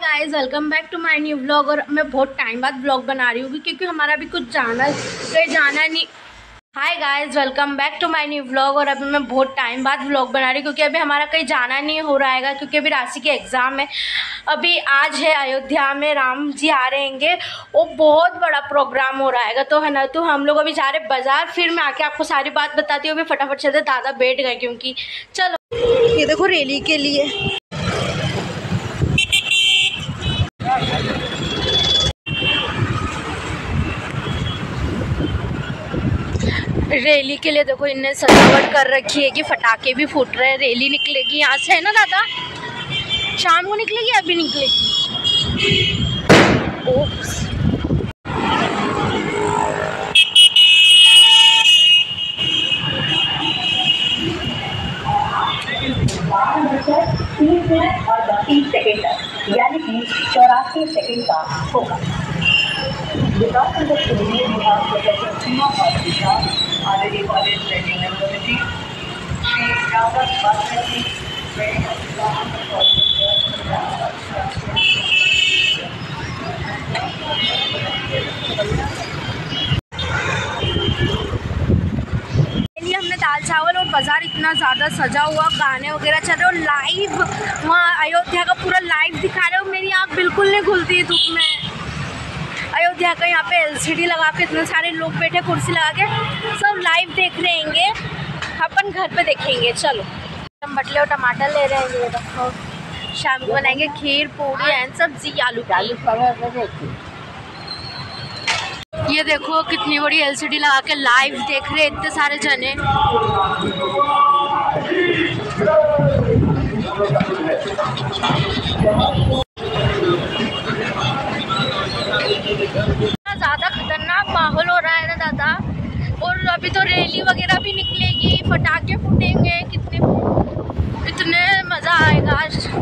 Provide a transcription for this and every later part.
Guys, welcome back to my new vlog. और मैं बहुत टाइम बाद व्लॉग बना रही हूँ क्योंकि हमारा भी कुछ जाना नहीं। Hi guys, welcome back to my new vlog. और अभी मैं बहुत टाइम बाद व्लॉग बना रही हूँ क्योंकि अभी हमारा कहीं जाना नहीं हो रहा है क्योंकि अभी राशि के एग्ज़ाम है। अभी आज है अयोध्या में राम जी आ रहे हैं, वो बहुत बड़ा प्रोग्राम हो रहा है तो है ना। तो हम लोग अभी जा रहे बाज़ार, फिर मैं आके आपको सारी बात बताती हूँ। अभी फटाफट चलते, दादा बैठ गए क्योंकि चलो ये देखो रैली के लिए। रैली के लिए देखो इनने सजावट कर रखी है कि फटाके भी फूट रहे हैं। रैली निकलेगी यहाँ से, है ना दादा? शाम को निकलेगी, अभी निकलेगी। ओप्स। और 32 सेकेंड तक, यानी कि 84 सेकेंड का होगा। विकास सीमा और विकास आदरणीय कॉलेज यूनिवर्सिटी श्री रावत बासठी हमने दाल चावल और बाज़ार इतना ज़्यादा सजा हुआ, गाने वगैरह चल रहे और लाइव वहाँ अयोध्या का पूरा लाइव दिखा रहे हो। मेरी आँख बिल्कुल नहीं खुलती है धूप में। अयोध्या का यहाँ पे LCD लगा के इतने सारे लोग बैठे, कुर्सी लगा के सब लाइव देख रहे हैं। अपन घर पे देखेंगे। चलो हम बटले और टमाटर ले रहे हैं। ये देखो शाम को बनाएंगे खीर, पूड़ी एंड सब्जी, आलू की। ये देखो कितनी बड़ी LCD लगा के लाइव देख रहे इतने सारे जने। ज़्यादा खतरनाक माहौल हो रहा है ना दादा। और अभी तो रैली वगैरह भी निकलेगी, फटाके फूटेंगे, इतने मज़ा आएगा।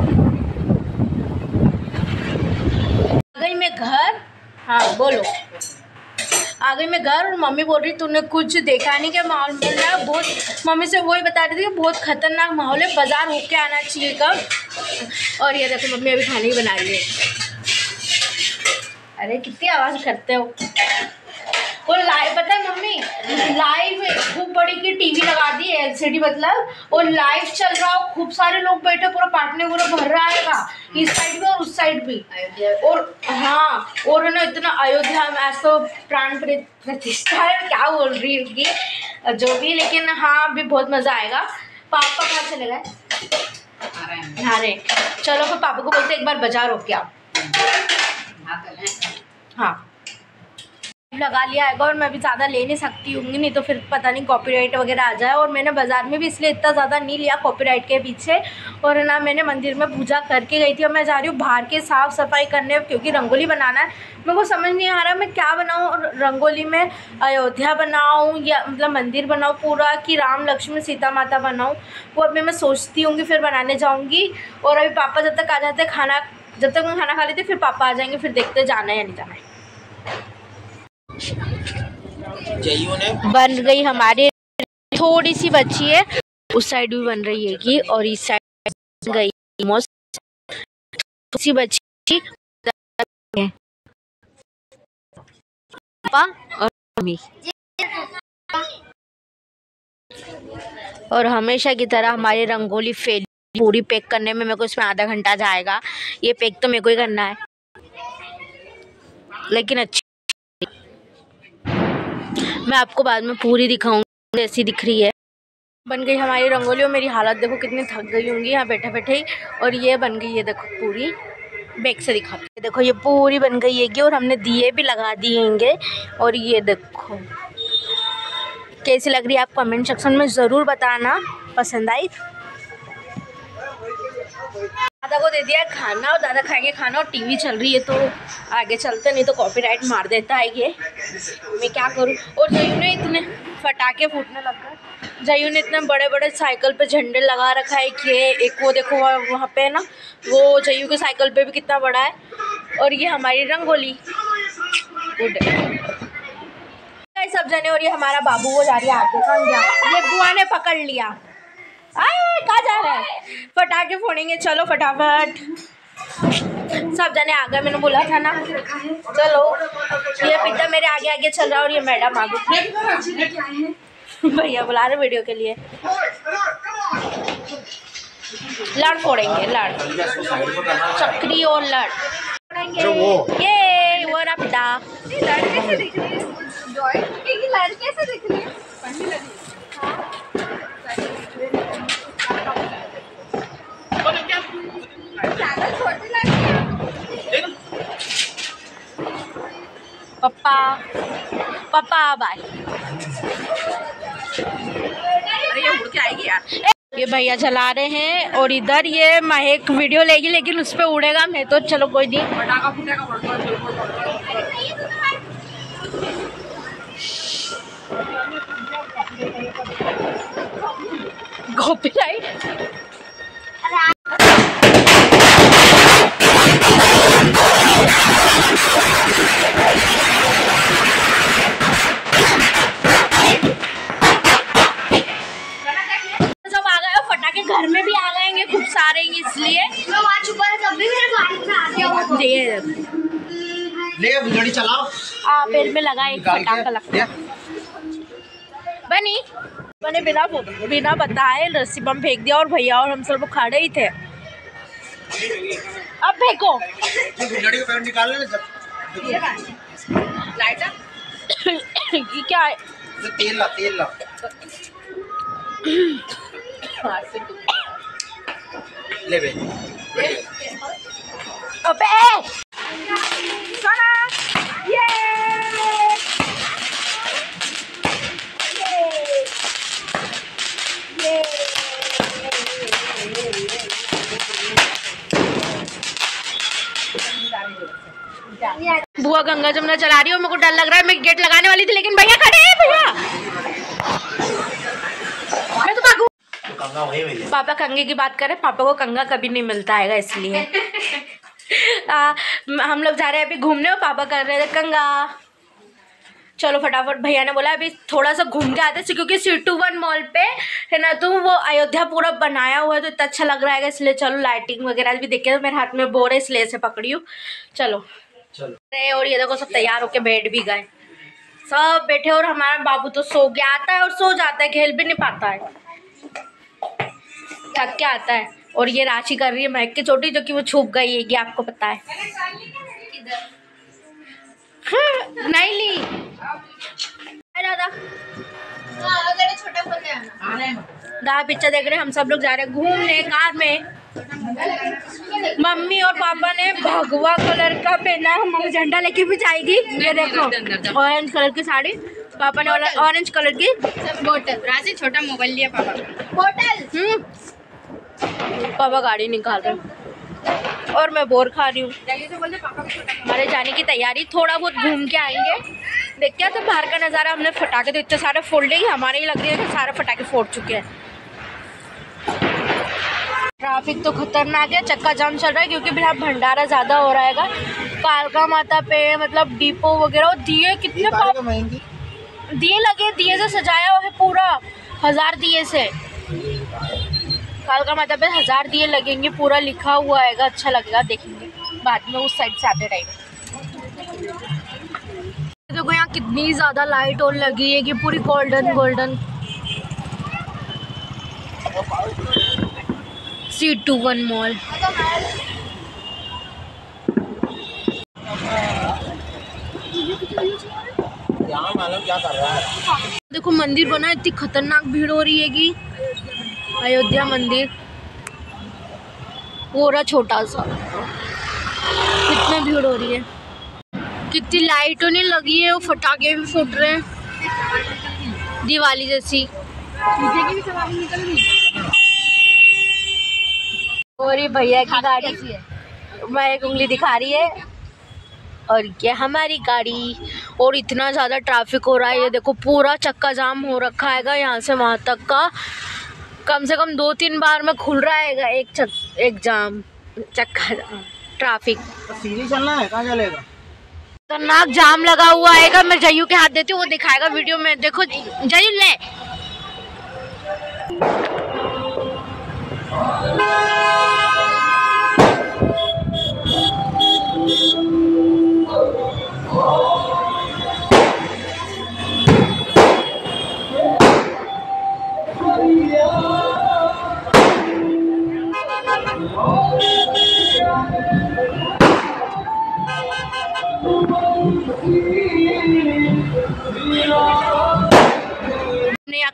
आ गई मैं घर। हाँ बोलो। आ गई मैं घर और मम्मी बोल रही तूने कुछ देखा नहीं क्या माहौल मिल रहा है? बहुत मम्मी से वही बता रही थी कि बहुत खतरनाक माहौल है, बाज़ार होके आना चाहिए कब। और ये देखो मम्मी अभी खाने ही बना रही है। अरे कितनी आवाज़ करते हो। वो लाइव पता है मम्मी, लाइव खूब बड़ी की टीवी लगा दी है LCD, मतलब और लाइव चल रहा हो, खूब सारे लोग बैठे, पूरा पाटने पूरा भर रहा है इस साइड भी और उस साइड भी। और हाँ, और है ना इतना अयोध्या में आज तो प्राण प्रतिष्ठा है, क्या बोल रही है जो भी, लेकिन हाँ अभी बहुत मज़ा आएगा। पापा कहाँ चले गए? अरे चलो फिर पापा को बोलते एक बार बाजार हो क्या। हाँ लगा लिया आएगा और मैं भी ज़्यादा ले नहीं सकती हूँ, नहीं तो फिर पता नहीं कॉपीराइट वगैरह आ जाए। और मैंने बाज़ार में भी इसलिए इतना ज़्यादा नहीं लिया कॉपीराइट के पीछे। और ना मैंने मंदिर में पूजा करके गई थी और मैं जा रही हूँ बाहर के साफ़ सफाई करने क्योंकि रंगोली बनाना है। मेरे को समझ नहीं आ रहा मैं क्या बनाऊँ रंगोली में, अयोध्या बनाऊँ या मतलब मंदिर बनाऊँ पूरा, कि राम लक्ष्मण सीता माता बनाऊँ। वो अभी मैं सोचती हूँ कि फिर बनाने जाऊँगी। और अभी पापा जब तक आ जाते जब तक मैं खाना खा लेती फिर पापा आ जाएंगे, फिर देखते जाना है या नहीं जाना है। बन गई हमारी, थोड़ी सी बची है, उस साइड भी बन रही है कि, और इस साइड बन गई सी बची है। पापा और मम्मी। और हमेशा की तरह हमारी रंगोली फेल पूरी पैक करने में मेरे को इसमें आधा घंटा जाएगा। ये पैक तो मेरे को ही करना है, लेकिन अच्छी मैं आपको बाद में पूरी दिखाऊंगी ऐसी दिख रही है। बन गई हमारी रंगोली और मेरी हालत देखो कितनी थक गई होंगी यहाँ बैठे बैठे ही। और ये बन गई है देखो पूरी, बैक से दिखाते हैं। देखो ये पूरी बन गई है और हमने दिए भी लगा दिए। और ये देखो कैसी लग रही है, आप कमेंट सेक्शन में ज़रूर बताना। पसंद आई? दादा को दे दिया खाना और दादा खाएंगे खाना और टीवी चल रही है तो आगे चलते, नहीं तो कॉपीराइट मार देता है ये। मैं क्या करूं। और जयू ने इतने फटाके फूटने लग गए। जयू ने इतने बड़े बड़े साइकिल पे झंडे लगा रखा है कि एक वो देखो वहाँ पे ना, वो जयू के साइकिल पे भी कितना बड़ा है। और ये हमारी रंगोली गुड सब जने। और ये हमारा बाबू वो जा रही है आगे, कौन गया? ये बुआ ने पकड़ लिया। कहाँ जा रहा है? फटाके फोड़ेंगे, चलो फटाफट। सब जने आ गए, मैंने बोला था ना। चलो ये पिता मेरे आगे आगे चल रहा है और ये मैडम आगे भैया बुला रहे वीडियो के लिए। लड़ फोड़ेंगे, लड़ चक्री और लड़ फोड़ेंगे। ये वो रहा पिता। कैसे दिख रही है जॉय? ये लड़की कैसे दिख रही है? पापा पापा बाय। अरे ये उड़ के आएगी यार। ये भैया चला रहे हैं और इधर ये महक वीडियो लेगी, लेकिन उस पर उड़ेगा। मैं तो चलो कोई नहीं, पटाखा फूटेगा। कॉपीराइट। घर में भी आ गएंगे खूब सारे, इसलिए मैं वहाँ छुपा था तब भी मेरे बाइक में आ गया वो। ले अब गाड़ी चलाओ। पेड़ में लगा एक फटाका लगता बनी। मैंने बिना बताए रस्सी बम फेंक दिया और भैया और हम सब खड़े ही थे। अब फेंको। गाड़ी का पैर निकाल ले। लाइटर ये क्या है? तेल ला ले बे। अबे सोना ये बुआ गंगा जमुना चला रही हो। मेरे को डर लग रहा है। मैं गेट लगाने वाली थी लेकिन भैया खड़े हैं। भैया मैं तो भागू। कंगा वही मिले। पापा कंगे की बात करें, पापा को कंगा कभी नहीं मिलता है इसलिए हम लोग जा रहे हैं अभी घूमने और पापा कर रहे थे कंगा। चलो फटाफट। भैया ने बोला अभी थोड़ा सा घूम के आते हैं, क्योंकि C21 मॉल पे है ना, तो वो अयोध्या पूरा बनाया हुआ है तो इतना अच्छा लग रहा है, इसलिए चलो लाइटिंग वगैरह भी देखे। तो मेरे हाथ में बोर है इसलिए से पकड़ी हूँ। चलो। और ये देखो सब तैयार होके बैठ भी गए, सब बैठे। और हमारा बाबू तो सो गया, आता है और सो जाता है, खेल भी नहीं पाता है, थक के आता है। और ये राशि कर रही है महक की चोटी, जो कि वो छुप गई है, ये आपको पता है। नहीं ली दादा, छोटा फोन ले आना। दादा पिक्चर देख रहे हैं। हम सब लोग जा रहे हैं घूमने कार में। मम्मी और पापा ने भगवा कलर का पहना है, मम्मी झंडा लेके भी जाएगी। ये देखो ऑरेंज कलर की साड़ी, पापा ने ऑरेंज कलर की बोतल। राशि छोटा मोबाइल लिया पापा। बोतल। पापा गाड़ी निकाल रहे और मैं बोर खा रही हूँ। हमारे जाने की तैयारी, थोड़ा बहुत घूम के आएंगे। देख क्या तो बाहर का नज़ारा। हमने फटाके तो इतने सारे फोड़ लिए, हमारे ही लग रही है कि सारे फटाके फोड़ चुके हैं। ट्रैफिक तो खतरनाक है, चक्का जाम चल रहा है क्योंकि बिहार भंडारा ज़्यादा हो रहा है। कालका माता पे मतलब डिपो वगैरह। और दिए कितने दिए लगे, दिए से सजाया हुआ है पूरा, 1000 दिए से। कालका माता पे 1000 दिए लगेंगे, पूरा लिखा हुआ है। अच्छा लगेगा, देखेंगे बाद में उस साइड से आते टाइम। देखो यहाँ कितनी ज़्यादा लाइट और लगी है कि पूरी गोल्डन गोल्डन। C21 mall. यहाँ मालूम क्या कर रहा है। देखो मंदिर बना, इतनी खतरनाक भीड़ हो रही है कि अयोध्या मंदिर पूरा छोटा सा, कितनी भीड़ हो रही है। कितनी लाइटों नहीं लगी है, वो फटाके भी फूट रहे हैं दिवाली जैसी। और ये भैया की गाड़ी, मैं एक उंगली दिखा रही है, और ये हमारी गाड़ी। और इतना ज़्यादा ट्रैफिक हो रहा है, ये देखो पूरा चक्का जाम हो रखा है यहाँ से वहाँ तक का। कम से कम 2-3 बार में खुल रहा है एक जाम, चक्का जाम, ट्रैफिक। सीधी चलना है, कहाँ चलेगा? खतरनाक जाम लगा हुआ है। मैं जयू के हाथ देती हूँ, वो दिखाएगा वीडियो में। देखो जयू ले।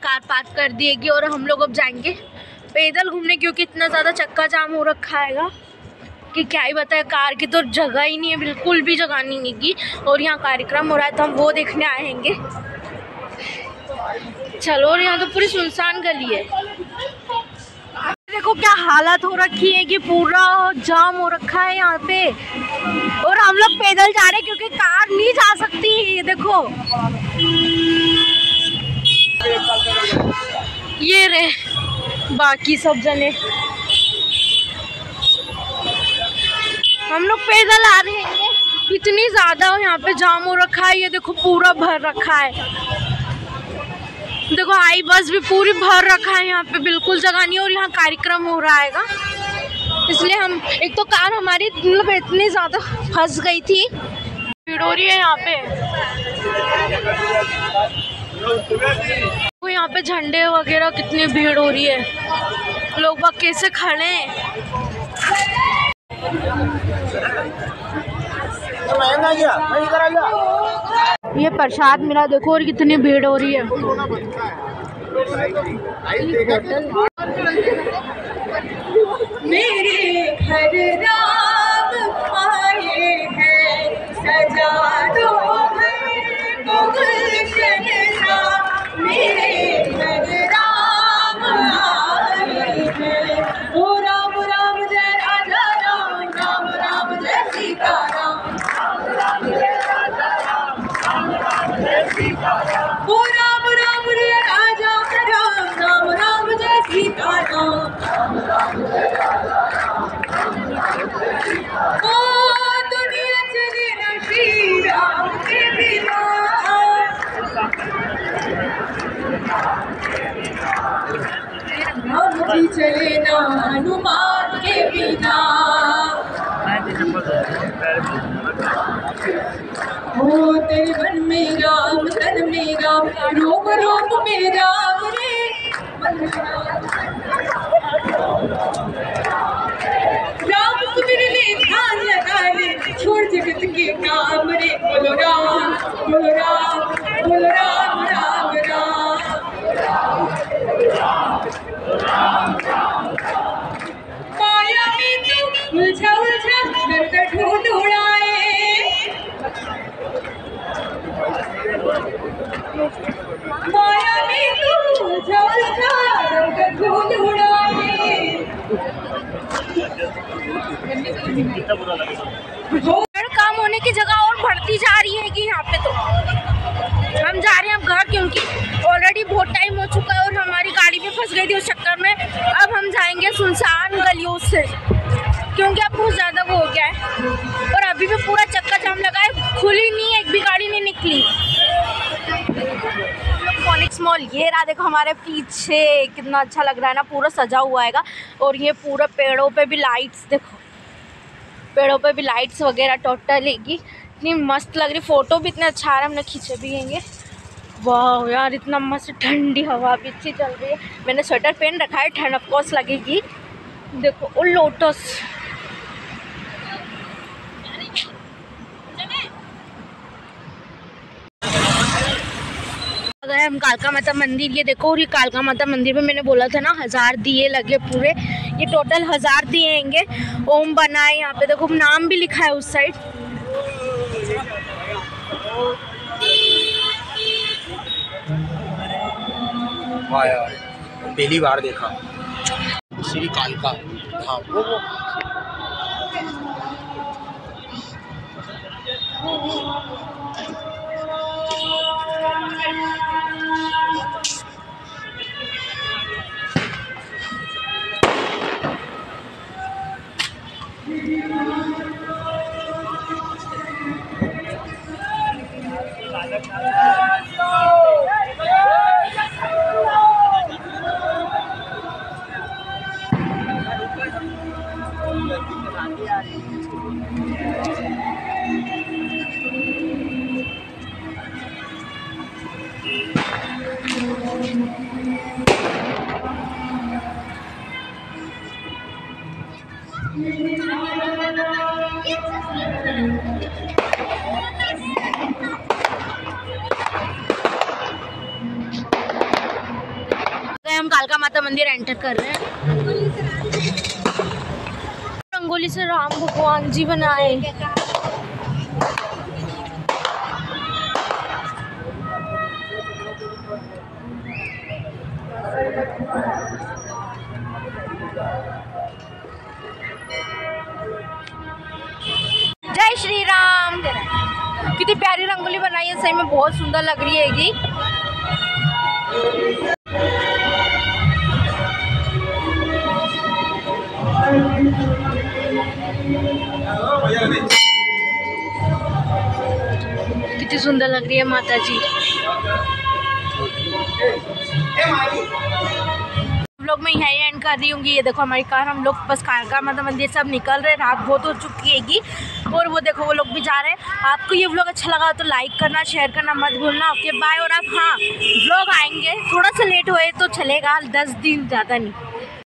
कार पार्क कर दिएगी और हम लोग अब जाएंगे पैदल घूमने, क्योंकि इतना ज़्यादा चक्का जाम हो रखा है कि क्या ही बताए। कार की तो जगह ही नहीं है, बिल्कुल भी जगह नहीं है। और यहाँ कार्यक्रम हो रहा है तो हम वो देखने आएंगे। चलो, और यहाँ तो पूरी सुनसान गली है। देखो क्या हालत हो रखी है कि पूरा जाम हो रखा है यहाँ पे, और हम लोग पैदल जा रहे हैं क्योंकि कार नहीं जा सकती। ये देखो, ये रहे बाकी सब जने, हम लोग पैदल आ रहे हैं। इतनी ज़्यादा यहाँ पे जाम हो रखा है। ये देखो पूरा भर रखा है। देखो आई बस भी पूरी भर रखा है, यहाँ पे बिल्कुल जगह नहीं है। और यहाँ कार्यक्रम हो रहा है, इसलिए हम, एक तो कार हमारी मतलब इतनी ज़्यादा फंस गई थी। भीड़ हो रही है यहाँ पे, यहाँ पे झंडे वगैरह कितनी भीड़ हो रही है, लोग बाग कैसे खड़े हैं। ये प्रसाद मिला देखो, और कितनी भीड़ हो रही है। मेरे घर राम आए हैं, सजा दो गुलशन सा। मेरे घर राम आए हैं, ओ राम राम जय राजा राम, राम राम जय सीता राम, राम जय राजा राम, राम जय सीता राम। ओ राम राम जय राजा राम, राम राम जय सीता राम, राम जय राजा राम, राम जय सीता राम। ओ दुनिया चले न श्री राम के बिना, राम भी चले ना हनुमान के बिना। हो तेरे मन में राम, तन में राम, रोम रोम में राम रे। राम सुमिरने ध्यान लगा रे, छोड़ जगत के काम रे। बोलो राम, बोलो राम, बोलो राम राम राम। माया में तू उलझा उलझा दर ढूंढ उड़ाए, माया में तू उलझा उलझा दर ढूंढ उड़ाए। काम होने की जगह और बढ़ती जा रही है कि यहाँ पे तो हम जा रहे हैं अब घर, क्योंकि ऑलरेडी बहुत टाइम हो चुका है और हमारी गाड़ी भी फंस गई थी उस चक्कर में। अब हम जाएंगे सुनसान गलियों से, क्योंकि अब बहुत ज़्यादा वो हो गया है। और अभी भी पूरा चक्का जाम लगा है, खुली नहीं है, एक भी गाड़ी नहीं निकली। फोनिक्स मॉल ये रहा, देखो हमारे पीछे कितना अच्छा लग रहा है ना, पूरा सजा हुआ है। और ये पूरा पेड़ों पे भी लाइट्स, देखो पेड़ों पे भी लाइट्स वगैरह टोटल लेगी, इतनी मस्त लग रही। फ़ोटो भी इतने अच्छा आ रहा है, हमने खींचे भी हैंगे। वाह यार, इतना मस्त ठंडी हवा भी अच्छी चल रही है। मैंने स्वेटर पहन रखा है, ठंड ऑफकोर्स लगेगी। देखो वो लोटस, गए हम कालका माता मंदिर। ये देखो, और ये कालका माता मंदिर में मैंने बोला था ना 1000 दिए लगे पूरे, ये टोटल 1000 दिए हैंगे। ओम बना है यहाँ पे, देखो नाम भी लिखा है उस साइड। वाह यार, पहली बार देखा श्री कालका धाम। वो माता मंदिर एंटर कर रहे हैं। रंगोली से राम भगवान जी बनाए। जय श्री राम। कितनी प्यारी रंगोली बनाई है, सही में बहुत सुंदर लग रही हैगी। कितनी सुंदर लग रही है माता जी। लोग मैं यही एंड कर रही हूँ। ये देखो हमारी कार, हम लोग बस कालका माता मंदिर सब निकल रहे हैं। रात बहुत हो चुकी हैगी और वो देखो वो लोग भी जा रहे हैं। आपको ये व्लॉग अच्छा लगा तो लाइक करना, शेयर करना मत भूलना। Okay bye. और आप हाँ व्लॉग आएंगे, थोड़ा सा लेट हुए तो चलेगा, 10 दिन ज़्यादा नहीं।